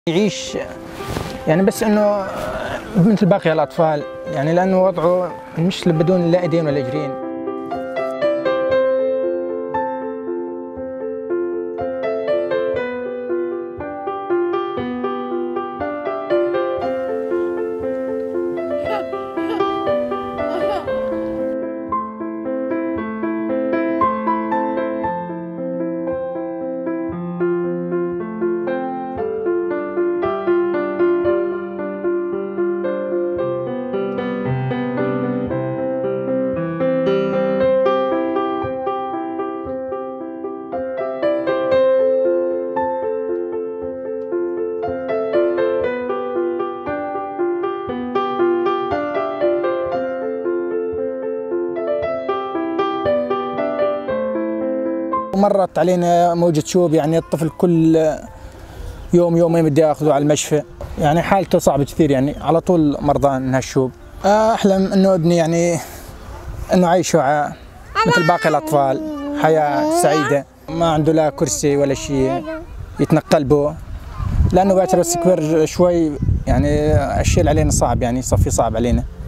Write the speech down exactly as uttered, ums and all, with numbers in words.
يعيش يعني بس انه مثل باقي الاطفال، يعني لانه وضعه مش بدون لا ايدين ولا اجرين. مرت علينا موجة شوب، يعني الطفل كل يوم يومين بدي اخذه على المشفى، يعني حالته صعبة كثير، يعني على طول مرضان من هالشوب. احلم انه ابني يعني انه عايشه مثل باقي الاطفال، حياة سعيدة، ما عنده لا كرسي ولا شيء يتنقل به، لانه باكر بس كبر شوي يعني الشيل علينا صعب، يعني صفي صعب علينا.